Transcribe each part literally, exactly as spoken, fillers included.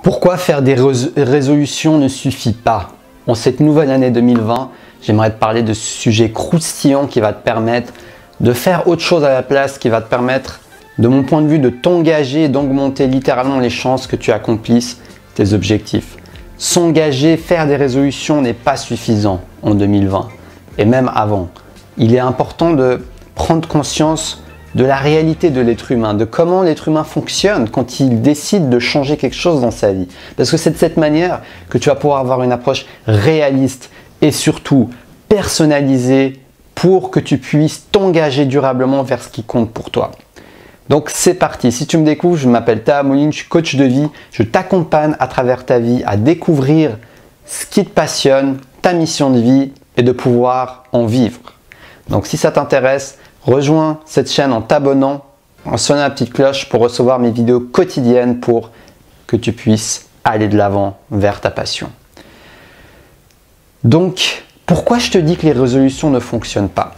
Pourquoi faire des résolutions ne suffit pas? En cette nouvelle année deux mille vingt, j'aimerais te parler de ce sujet croustillant qui va te permettre de faire autre chose à la place, qui va te permettre, de mon point de vue, de t'engager et d'augmenter littéralement les chances que tu accomplisses tes objectifs. S'engager, faire des résolutions n'est pas suffisant en deux mille vingt et même avant. Il est important de prendre conscience de la réalité de l'être humain, de comment l'être humain fonctionne quand il décide de changer quelque chose dans sa vie. Parce que c'est de cette manière que tu vas pouvoir avoir une approche réaliste et surtout personnalisée pour que tu puisses t'engager durablement vers ce qui compte pour toi. Donc c'est parti. Si tu me découvres, je m'appelle Taha Moline, je suis coach de vie. Je t'accompagne à travers ta vie à découvrir ce qui te passionne, ta mission de vie et de pouvoir en vivre. Donc si ça t'intéresse, rejoins cette chaîne en t'abonnant, en sonnant la petite cloche pour recevoir mes vidéos quotidiennes pour que tu puisses aller de l'avant vers ta passion. Donc, pourquoi je te dis que les résolutions ne fonctionnent pas?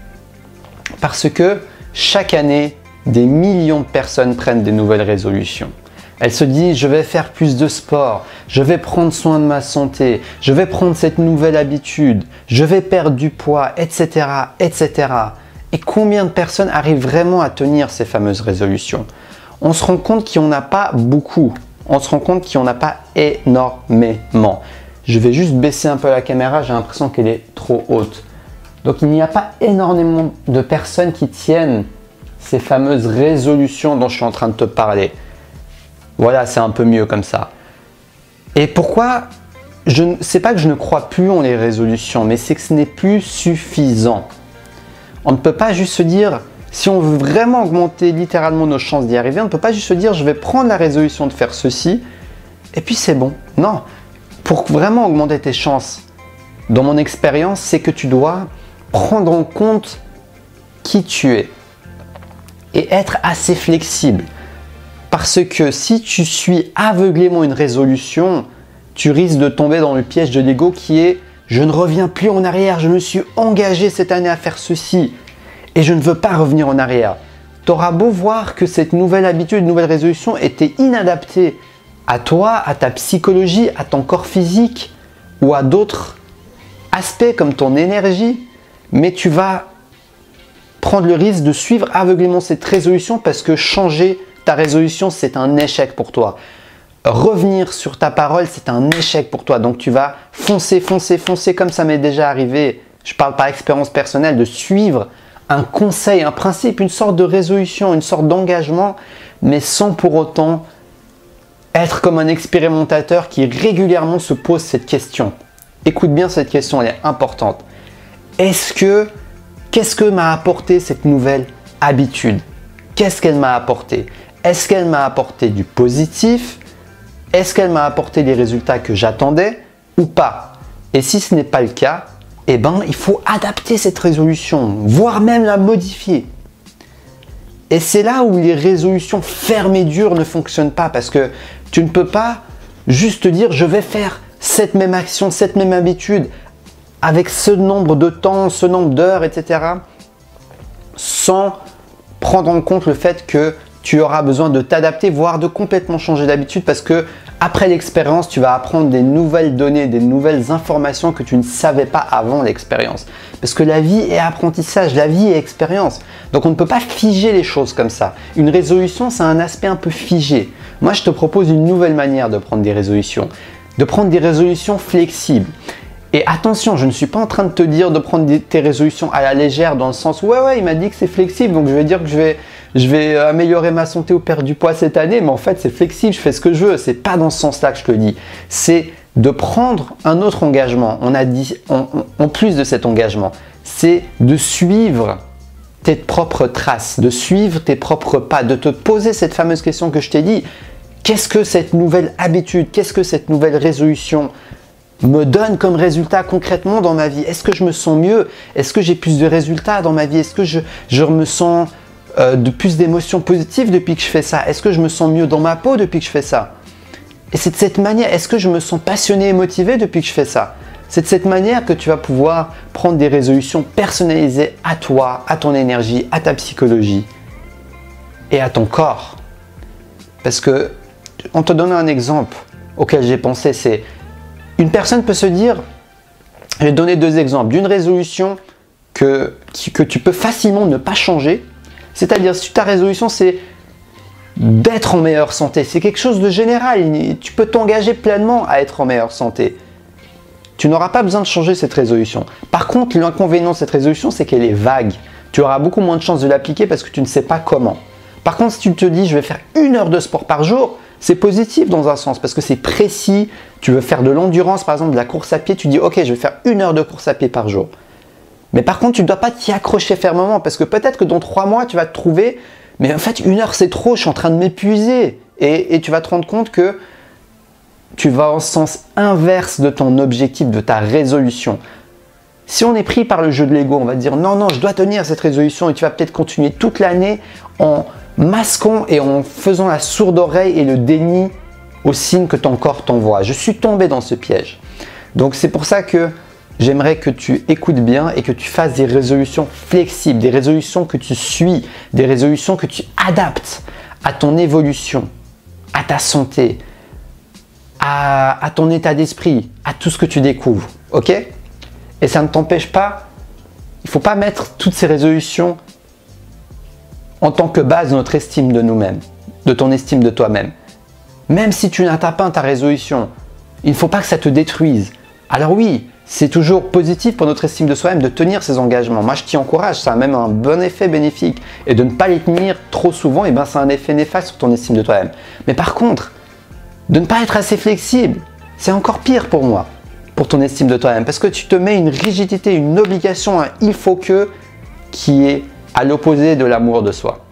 Parce que chaque année, des millions de personnes prennent des nouvelles résolutions. Elles se disent, je vais faire plus de sport, je vais prendre soin de ma santé, je vais prendre cette nouvelle habitude, je vais perdre du poids, et cetera, et cetera. Et combien de personnes arrivent vraiment à tenir ces fameuses résolutions? On se rend compte qu'il n'y en a pas beaucoup. On se rend compte qu'il n'y en a pas énormément. Je vais juste baisser un peu la caméra, j'ai l'impression qu'elle est trop haute. Donc il n'y a pas énormément de personnes qui tiennent ces fameuses résolutions dont je suis en train de te parler. Voilà, c'est un peu mieux comme ça. Et pourquoi? Je ne sais pas que je ne crois plus en les résolutions, mais c'est que ce n'est plus suffisant. On ne peut pas juste se dire, si on veut vraiment augmenter littéralement nos chances d'y arriver, on ne peut pas juste se dire, je vais prendre la résolution de faire ceci, et puis c'est bon. Non, pour vraiment augmenter tes chances, dans mon expérience, c'est que tu dois prendre en compte qui tu es et être assez flexible. Parce que si tu suis aveuglément une résolution, tu risques de tomber dans le piège de l'ego qui est je ne reviens plus en arrière, je me suis engagé cette année à faire ceci et je ne veux pas revenir en arrière. Tu auras beau voir que cette nouvelle habitude, nouvelle résolution était inadaptée à toi, à ta psychologie, à ton corps physique ou à d'autres aspects comme ton énergie, mais tu vas prendre le risque de suivre aveuglément cette résolution parce que changer ta résolution, c'est un échec pour toi. Revenir sur ta parole, c'est un échec pour toi. Donc tu vas foncer, foncer, foncer comme ça m'est déjà arrivé. Je parle par expérience personnelle de suivre un conseil, un principe, une sorte de résolution, une sorte d'engagement, mais sans pour autant être comme un expérimentateur qui régulièrement se pose cette question. Écoute bien cette question, elle est importante. Est-ce que, qu'est-ce que m'a apporté cette nouvelle habitude? Qu'est-ce qu'elle m'a apporté? Est-ce qu'elle m'a apporté du positif? Est-ce qu'elle m'a apporté les résultats que j'attendais ou pas? Et si ce n'est pas le cas, eh ben, il faut adapter cette résolution, voire même la modifier. Et c'est là où les résolutions fermes et dures ne fonctionnent pas parce que tu ne peux pas juste te dire je vais faire cette même action, cette même habitude avec ce nombre de temps, ce nombre d'heures, et cetera sans prendre en compte le fait que tu auras besoin de t'adapter, voire de complètement changer d'habitude parce que après l'expérience, tu vas apprendre des nouvelles données, des nouvelles informations que tu ne savais pas avant l'expérience. Parce que la vie est apprentissage, la vie est expérience. Donc on ne peut pas figer les choses comme ça. Une résolution, c'est un aspect un peu figé. Moi, je te propose une nouvelle manière de prendre des résolutions, de prendre des résolutions flexibles. Et attention, je ne suis pas en train de te dire de prendre des, tes résolutions à la légère dans le sens ouais ouais il m'a dit que c'est flexible donc je vais dire que je vais, je vais améliorer ma santé ou perdre du poids cette année, mais en fait c'est flexible, je fais ce que je veux. C'est pas dans ce sens-là que je te le dis. C'est de prendre un autre engagement. On a dit en, en plus de cet engagement, c'est de suivre tes propres traces, de suivre tes propres pas, de te poser cette fameuse question que je t'ai dit. Qu'est-ce que cette nouvelle habitude, qu'est-ce que cette nouvelle résolution me donne comme résultat concrètement dans ma vie? Est-ce que je me sens mieux? Est-ce que j'ai plus de résultats dans ma vie? Est-ce que je, je me sens euh, de plus d'émotions positives depuis que je fais ça? Est-ce que je me sens mieux dans ma peau depuis que je fais ça? Et c'est de cette manière, est-ce que je me sens passionné et motivé depuis que je fais ça? C'est de cette manière que tu vas pouvoir prendre des résolutions personnalisées à toi, à ton énergie, à ta psychologie et à ton corps. Parce que, on te donne un exemple. auquel j'ai pensé, c'est une personne peut se dire, je vais donner deux exemples, d'une résolution que, que tu peux facilement ne pas changer, c'est-à-dire si ta résolution c'est d'être en meilleure santé, c'est quelque chose de général, tu peux t'engager pleinement à être en meilleure santé. Tu n'auras pas besoin de changer cette résolution. Par contre, l'inconvénient de cette résolution, c'est qu'elle est vague. Tu auras beaucoup moins de chances de l'appliquer parce que tu ne sais pas comment. Par contre, si tu te dis, je vais faire une heure de sport par jour, c'est positif dans un sens parce que c'est précis. Tu veux faire de l'endurance, par exemple de la course à pied, tu dis, ok, je vais faire une heure de course à pied par jour. Mais par contre, tu ne dois pas t'y accrocher fermement parce que peut-être que dans trois mois, tu vas te trouver, mais en fait, une heure, c'est trop, je suis en train de m'épuiser. Et, et tu vas te rendre compte que tu vas en sens inverse de ton objectif, de ta résolution. Si on est pris par le jeu de l'ego, on va dire non, non, je dois tenir cette résolution et tu vas peut-être continuer toute l'année en masquant et en faisant la sourde oreille et le déni aux signes que ton corps t'envoie. Je suis tombé dans ce piège. Donc c'est pour ça que j'aimerais que tu écoutes bien et que tu fasses des résolutions flexibles, des résolutions que tu suis, des résolutions que tu adaptes à ton évolution, à ta santé, À, à ton état d'esprit, à tout ce que tu découvres, ok? Et ça ne t'empêche pas, il ne faut pas mettre toutes ces résolutions en tant que base de notre estime de nous-mêmes, de ton estime de toi-même. Même si tu n'atteins pas ta résolution, il ne faut pas que ça te détruise. Alors oui, c'est toujours positif pour notre estime de soi-même de tenir ses engagements. Moi, je t'y encourage, ça a même un bon effet bénéfique. Et de ne pas les tenir trop souvent, et ben, ça a un effet néfaste sur ton estime de toi-même. Mais par contre, de ne pas être assez flexible, c'est encore pire pour moi, pour ton estime de toi-même, parce que tu te mets une rigidité, une obligation, un il faut que, qui est à l'opposé de l'amour de soi.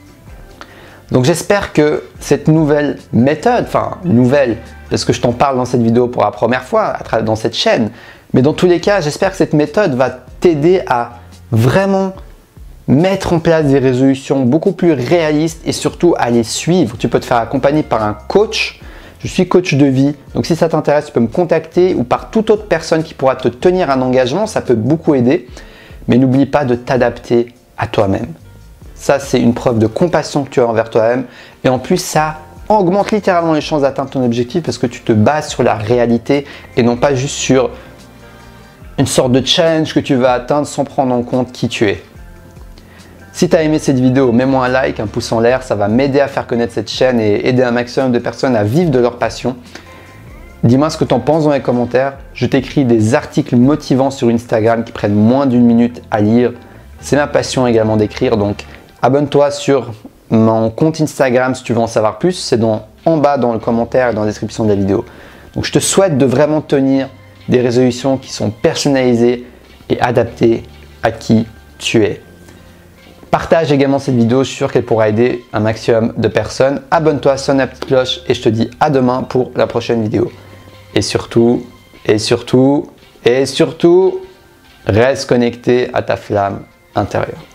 Donc j'espère que cette nouvelle méthode, enfin nouvelle, parce que je t'en parle dans cette vidéo pour la première fois, à travers dans cette chaîne, mais dans tous les cas, j'espère que cette méthode va t'aider à vraiment mettre en place des résolutions beaucoup plus réalistes et surtout à les suivre. Tu peux te faire accompagner par un coach. Je suis coach de vie, donc si ça t'intéresse, tu peux me contacter ou par toute autre personne qui pourra te tenir un engagement, ça peut beaucoup aider. Mais n'oublie pas de t'adapter à toi-même. Ça, c'est une preuve de compassion que tu as envers toi-même. Et en plus, ça augmente littéralement les chances d'atteindre ton objectif parce que tu te bases sur la réalité et non pas juste sur une sorte de challenge que tu vas atteindre sans prendre en compte qui tu es. Si tu as aimé cette vidéo, mets-moi un like, un pouce en l'air, ça va m'aider à faire connaître cette chaîne et aider un maximum de personnes à vivre de leur passion. Dis-moi ce que tu en penses dans les commentaires. Je t'écris des articles motivants sur Instagram qui prennent moins d'une minute à lire. C'est ma passion également d'écrire, donc abonne-toi sur mon compte Instagram si tu veux en savoir plus. C'est dans, en bas dans le commentaire et dans la description de la vidéo. Donc je te souhaite de vraiment tenir des résolutions qui sont personnalisées et adaptées à qui tu es. Partage également cette vidéo, je suis sûr qu'elle pourra aider un maximum de personnes. Abonne-toi, sonne la petite cloche et je te dis à demain pour la prochaine vidéo. Et surtout, et surtout, et surtout, reste connecté à ta flamme intérieure.